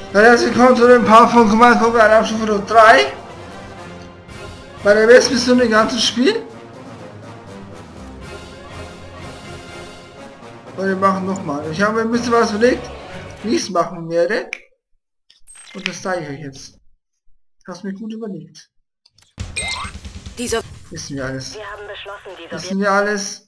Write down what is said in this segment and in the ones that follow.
Herzlich willkommen zu dem Part von Command Conquer auf Stufe 3. Bei der Westmission im ganzen Spiel. Und wir machen nochmal. Ich habe mir ein bisschen was überlegt, wie ich es machen werde. Und das zeige ich euch jetzt. Ich habe es mir gut überlegt. Wissen wir alles. Wir haben beschlossen, Wissen wir alles.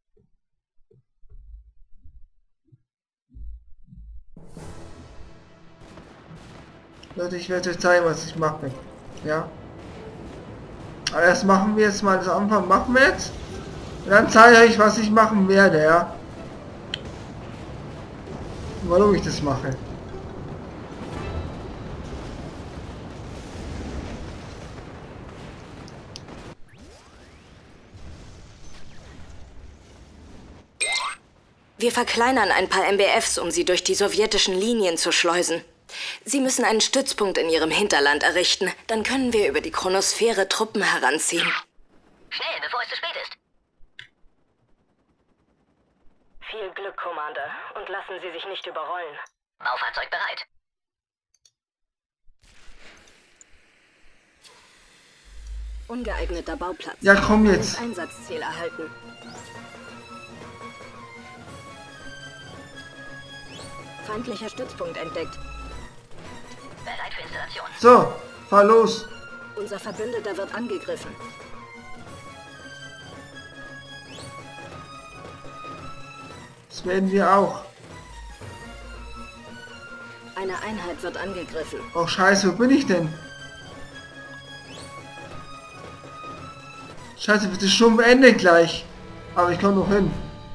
Leute, ich werde euch zeigen, was ich mache. Ja. Aber erst machen wir jetzt mal das Anfang. Machen wir jetzt. Und dann zeige ich euch, was ich machen werde, ja. Und warum ich das mache. Wir verkleinern ein paar MBFs, um sie durch die sowjetischen Linien zu schleusen. Sie müssen einen Stützpunkt in ihrem Hinterland errichten. Dann können wir über die Chronosphäre Truppen heranziehen. Schnell, bevor es zu spät ist. Viel Glück, Commander. Und lassen Sie sich nicht überrollen. Baufahrzeug bereit. Ungeeigneter Bauplatz. Ja, komm jetzt. Einsatzziel erhalten. Feindlicher Stützpunkt entdeckt. Bereit für Installation. So, fahr los. Unser Verbündeter wird angegriffen. Das werden wir auch. Eine Einheit wird angegriffen. Oh scheiße, wo bin ich denn? Scheiße, bitte schon beendet gleich. Aber ich komme noch hin.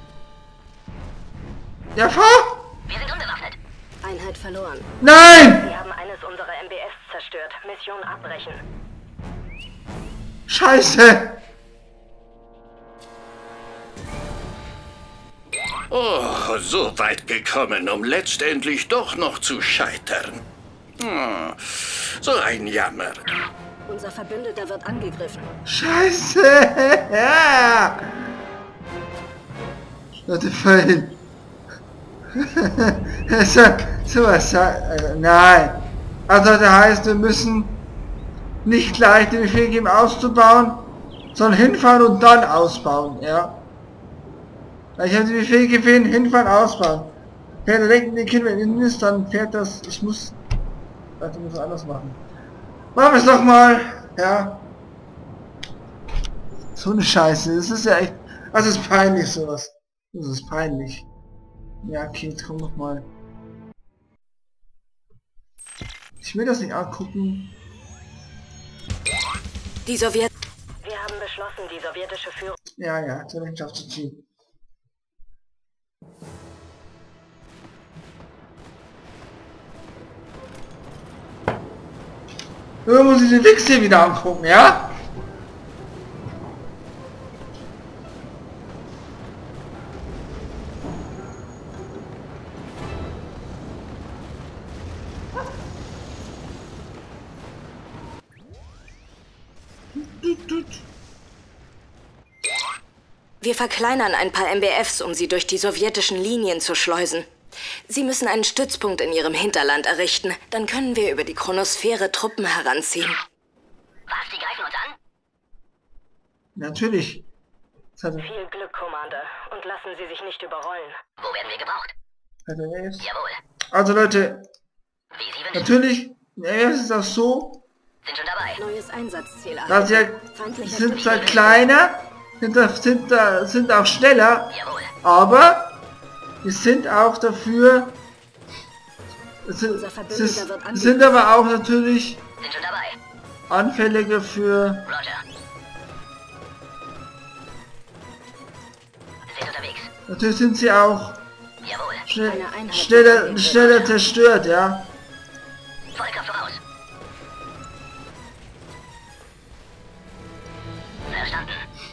Ja, fahr! Wir sind unbewaffnet. Einheit verloren. Nein! Sie haben eines unserer MBS zerstört. Mission abbrechen. Scheiße! Oh, so weit gekommen, um letztendlich doch noch zu scheitern. Oh, so ein Jammer. Unser Verbündeter wird angegriffen. Scheiße! Ja! Leute, fallen. Sowas. Nein. Also das heißt, wir müssen nicht gleich den Befehl geben auszubauen, sondern hinfahren und dann ausbauen, ja. Ich habe den Befehl gegeben, hinfahren, ausbauen. Wenn der denkt, die Kinder innen ist, dann fährt das. Ich muss. Also muss anders machen. Machen wir es doch mal, ja. So eine Scheiße, das ist ja echt. Also es ist peinlich sowas. Das ist peinlich. Ja, okay, komm noch mal. Ich will das nicht angucken. Die Sowjet... Wir haben beschlossen, die sowjetische Führung... Ja, zur Rechenschaft zu ziehen. Nur muss ich den Wix hier wieder angucken, ja? Wir verkleinern ein paar MBFs, um sie durch die sowjetischen Linien zu schleusen. Sie müssen einen Stützpunkt in ihrem Hinterland errichten. Dann können wir über die Chronosphäre Truppen heranziehen. Was, die greifen uns an? Natürlich. Viel Glück, Commander. Und lassen Sie sich nicht überrollen. Wo werden wir gebraucht? Jawohl. Also Leute, Wie Sie wünschen. natürlich, es ist auch so, Sind schon dabei. Neues Einsatzziel dass sie Feindlicher sind zwar Stützpunkt. kleiner, sind auch schneller, Jawohl. aber wir sind auch dafür, Unser Verbündeter wird angegriffen. sind aber auch natürlich Sind schon dabei. anfälliger für, Roger. Sind unterwegs. natürlich sind sie auch Jawohl. Eine Einheit schneller zerstört, ja. Volle Kraft voraus. Verstanden.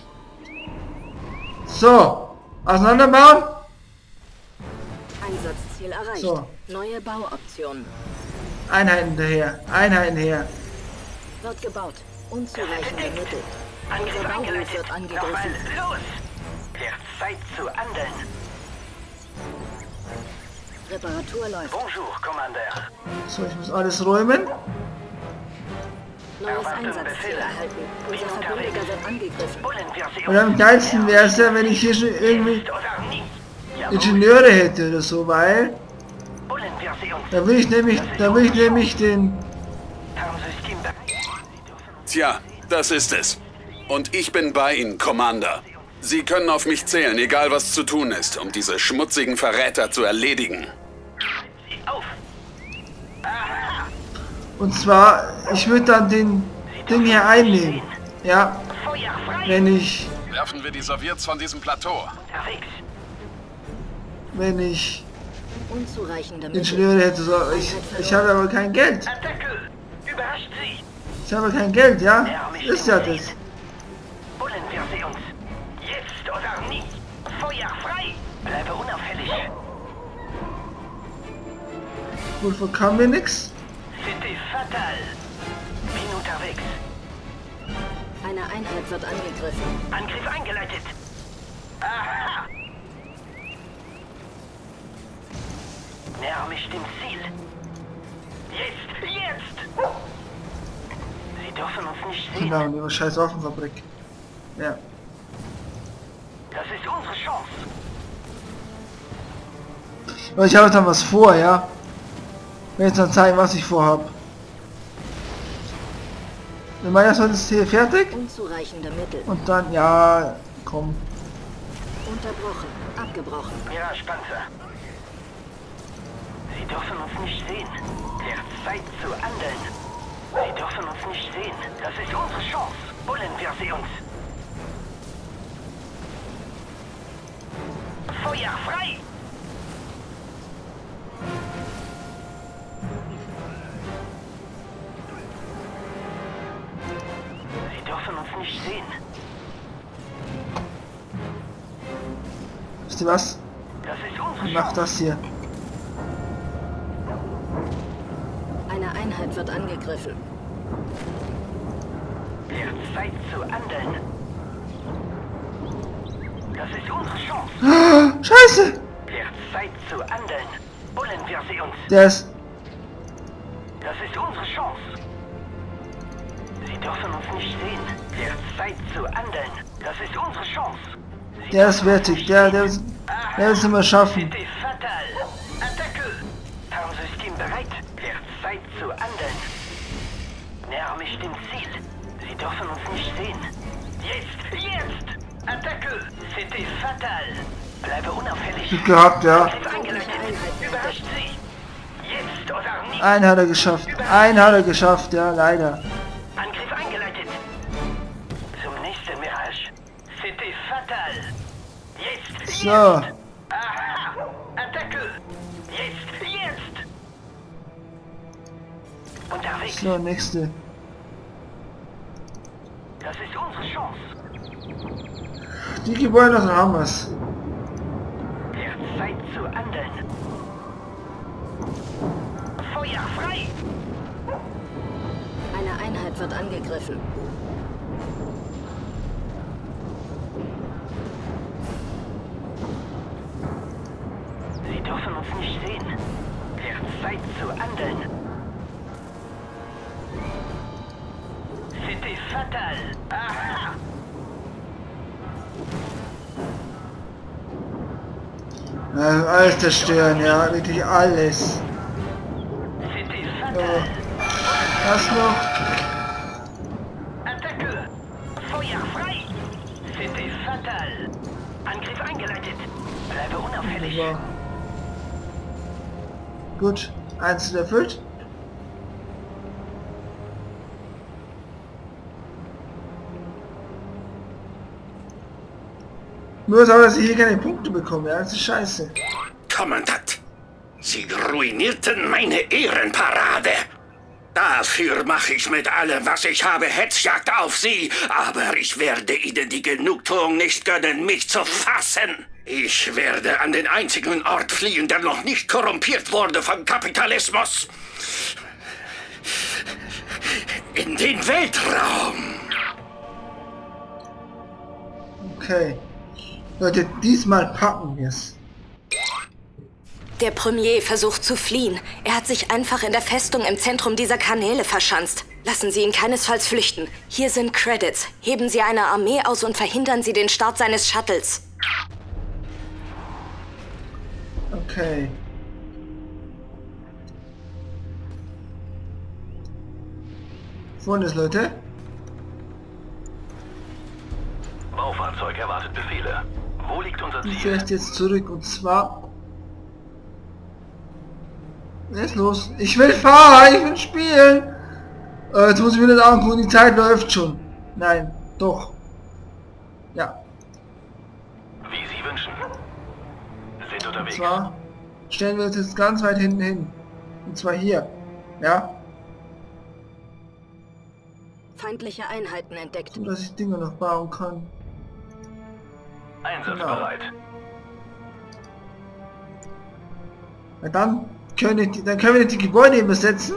So, auseinanderbauen. Einsatzziel erreicht. So. Neue Bauoptionen. Einheiten her. Wird gebaut. Unzureichende Mittel. Unser Bauhof wird angegriffen. Los! Wird Zeit zu handeln. Reparatur läuft. Bonjour, Commander. So, ich muss alles räumen. Neues Einsatzziel erhalten. Unser Verbündeter wird angegriffen. Wollen wir sie Und am geilsten wäre es ja, wenn ich hier schon irgendwie oder nicht? Jawohl. Ingenieure hätte oder so, weil Wollen wir sie uns da will ich nämlich den... Tarnsystem Tja, das ist es. Und ich bin bei Ihnen, Commander. Sie können auf mich zählen, egal was zu tun ist, um diese schmutzigen Verräter zu erledigen. sie auf. Und zwar, ich würde dann den Ding hier einnehmen. Ja, Feuer frei. wenn ich Werfen wir die Sowjets von diesem Plateau. Unterwegs. Unzureichende Mittel. Ingenieure hätte. So, ich habe aber kein Geld. Attacke. Überrascht sie. Ich habe kein Geld, ja? Ist ja das. Wollen wir sie uns jetzt oder nicht? Feuer frei. Bleibe unauffällig. Gut, wo kam mir nix? C'était fatal. Bin unterwegs. Eine Einheit wird angegriffen. Angriff eingeleitet. Aha. Näher mich dem Ziel. Jetzt! Sie dürfen uns nicht sehen. Genau, die scheiß Waffenfabrik. Ja. Das ist unsere Chance. Aber ich habe dann was vor, ja? Ich will jetzt dann zeigen, was ich vorhab. Wir machen erstmal das hier fertig Unzureichende Mittel. und dann, ja, komm. Unterbrochen. Abgebrochen. Mirage-Panzer. Sie dürfen uns nicht sehen. Wird Zeit zu handeln. Sie dürfen uns nicht sehen. Das ist unsere Chance. Wollen wir sie uns. Feuer frei! Sie dürfen uns nicht sehen. Wisst ihr was? Das ist unsere Ich mach Chance. das hier. Eine Einheit wird angegriffen. Wird Zeit zu handeln. Das ist unsere Chance. Scheiße! Wird Zeit zu handeln. Wollen wir sie uns. Der ist... Das ist unsere Chance. Sie dürfen uns nicht sehen. Wird Zeit zu handeln. Das ist unsere Chance. Sie Der ist wertig. Der ist immer schaffen. C'était fatal. Attacke. Tarnsystem bereit. Wird Zeit zu handeln. Näher mich dem Ziel. Sie dürfen uns nicht sehen. Jetzt! Attacke. C'était fatal. Bleibe unauffällig. Glück gehabt, ja. Angriff eingeleitet. Überrascht sie. Jetzt oder nicht. Einen hat er geschafft. Einen hat er geschafft, ja, leider. Angriff eingeleitet. Zum nächsten Mirage. C'était fatal. Jetzt! So. Aha! Attacke! Jetzt! Unterwegs. So, nächste. Das ist unsere Chance. Die Gebäude, dann haben wir's. Wird Zeit zu handeln. Feuer frei! Eine Einheit wird angegriffen. Sie dürfen uns nicht sehen. Wird Zeit zu handeln. C'était fatal. Aha! Alles zerstören, ja, wirklich alles. C'était So. fatal. Was noch? Attacke! Feuer frei! C'était fatal. Angriff eingeleitet. Bleibe unauffällig. So. Gut, eins erfüllt. Nur so, dass ich hier keine Punkte bekomme, ja, das ist scheiße. Kommandant, Sie ruinierten meine Ehrenparade. Dafür mache ich mit allem, was ich habe, Hetzjagd auf Sie. Aber ich werde Ihnen die Genugtuung nicht gönnen, mich zu fassen. Ich werde an den einzigen Ort fliehen, der noch nicht korrumpiert wurde vom Kapitalismus. In den Weltraum. Okay. Leute, diesmal packen wir es. Der Premier versucht zu fliehen. Er hat sich einfach in der Festung im Zentrum dieser Kanäle verschanzt. Lassen Sie ihn keinesfalls flüchten. Hier sind Credits. Heben Sie eine Armee aus und verhindern Sie den Start seines Shuttles. Okay. Folgendes, Leute. Baufahrzeug erwartet Befehle. Wo liegt unser Ich Ziel? fährt jetzt zurück und zwar... Was ist los? Ich will fahren, ich will spielen! Jetzt muss ich mir das angucken, die Zeit läuft schon. Nein, doch. Ja. Wie Sie wünschen. Sind Und unterwegs. zwar stellen wir uns jetzt ganz weit hinten hin. Und zwar hier. Ja? Feindliche Einheiten entdeckt. So dass ich Dinge noch bauen kann. Einsatzbereit. Na dann können wir die Gebäude besetzen.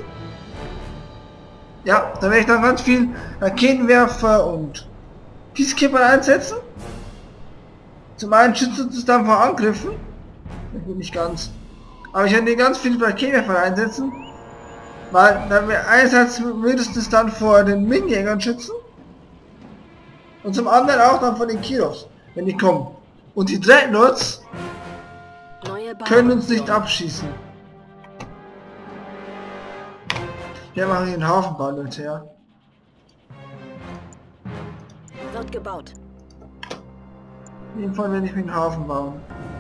Ja, da werde ich dann ganz viel Raketenwerfer und Peacekeeper einsetzen. Zum einen schützt uns dann vor Angriffen. Nicht ganz. Aber ich werde ganz viele Raketenwerfer einsetzen. Weil dann wir einerseits mindestens dann vor den Minenjägern schützen. Und zum anderen auch dann von den Kirovs, wenn die kommen. Und die Dreadnoughts können uns nicht abschießen. Ja, machen hier einen Hafenbau, Leute, ja. Wird gebaut. In jedem Fall werde ich mir einen Hafen bauen.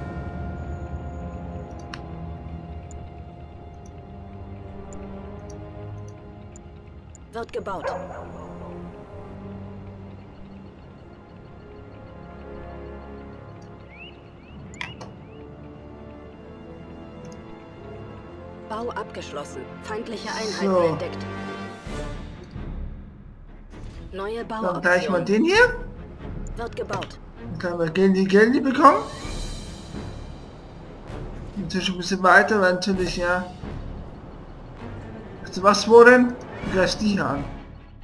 Wird gebaut. Bau abgeschlossen. Feindliche Einheiten So. entdeckt. Neue Dann gleich mal Bauoption. den hier. Wird gebaut. Dann haben wir Geldi bekommen. Natürlich ein bisschen weiter, weil natürlich, ja. Also was worin? Greifst die hier an.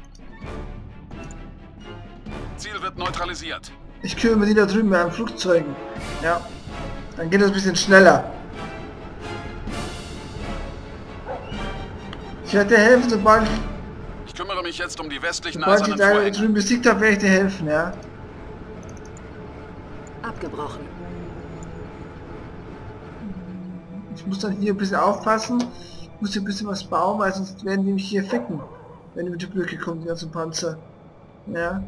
Ziel wird neutralisiert. Ich kümmere die da drüben bei den Flugzeugen. Ja. Dann geht das ein bisschen schneller. Ich werde dir helfen, sobald Ich kümmere mich jetzt um die westlichen ich eisernen da Vorhänge. drüben besiegt habe, werde ich dir helfen, ja. Abgebrochen. Ich muss dann hier ein bisschen aufpassen. Ich muss hier ein bisschen was bauen, weil sonst werden die mich hier ficken. Wenn die mit der Brücke kommen, die ganzen Panzer. Ja.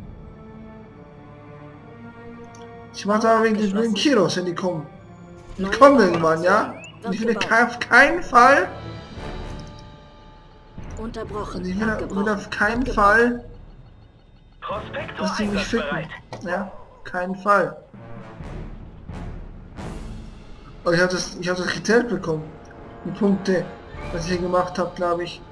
Ich mache aber wegen den Kiros, wenn die kommen. Die Neue kommen irgendwann, ja. Bauoption. Und ich Wird will gebaut. auf keinen Fall, Unterbrochen. und ich will Abgebrochen. auf keinen Wird Fall, Prospektor dass die mich ficken. einsatzbereit. Ja, keinen Fall. Oh, ich habe das gezählt bekommen. Die Punkte, was ich hier gemacht habe, glaube ich.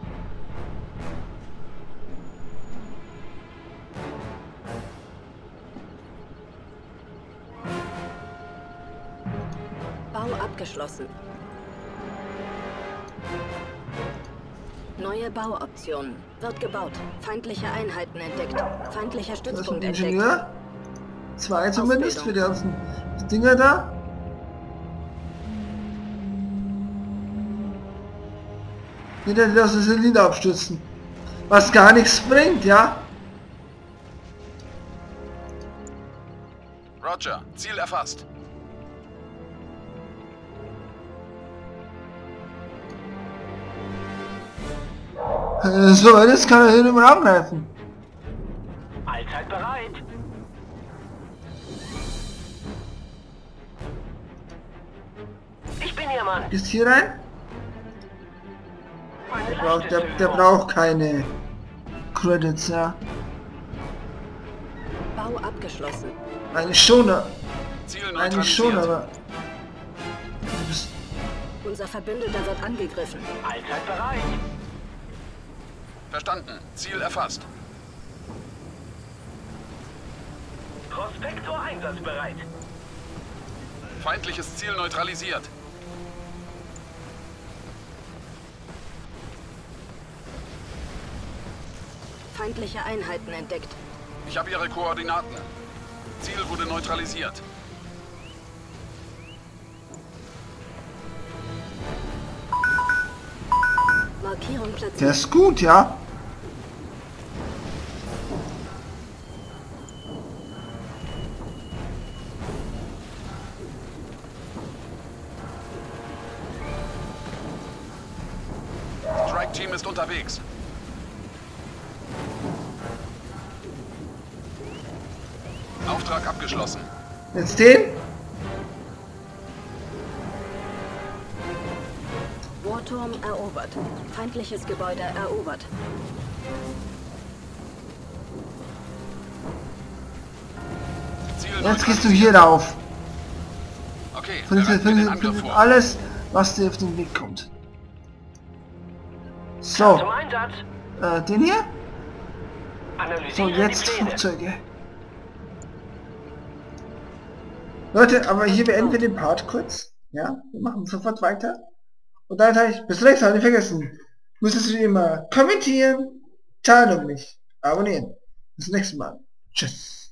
Bau abgeschlossen. Neue Bauoptionen. Wird gebaut. Feindliche Einheiten entdeckt. Feindlicher Das ist ein Stützpunkt entdeckt. Ingenieur. 2 zumindest Ausbildung. für die ganzen Dinger da. Hinter dir das Zylinder abstürzen. Was gar nichts bringt, ja? Roger, Ziel erfasst. So, das kann er hier nicht mehr angreifen. Allzeit bereit. Ich bin Ihr Mann. Gehst hier rein? Meine Der braucht keine Credits, ja. Bau abgeschlossen. Eigentlich schon, Ziel eigentlich schon, neutralisiert. aber... Du bist... Unser Verbündeter wird angegriffen. Allzeit bereit. Verstanden. Ziel erfasst. Prospektor einsatzbereit. Feindliches Ziel neutralisiert. Feindliche Einheiten entdeckt. Ich habe Ihre Koordinaten. Ziel wurde neutralisiert. Markierung platziert. Der ist gut, ja. Strike Team ist unterwegs. Auftrag abgeschlossen. Jetzt den. Warturm erobert. Feindliches Gebäude erobert. Ziel Jetzt gehst du hier rauf. Okay, Findet bereiten wir den Angriff vor. alles, was dir auf den Weg kommt. Zum So, Einsatz. den hier? So, Analysieren jetzt die Pläne. Flugzeuge. Leute, aber hier beenden wir den Part kurz. Ja, wir machen sofort weiter. Und dann sage ich, bis zum nächsten Mal, nicht vergessen. Müsstest du immer kommentieren, teilen und mich abonnieren. Bis zum nächsten Mal. Tschüss.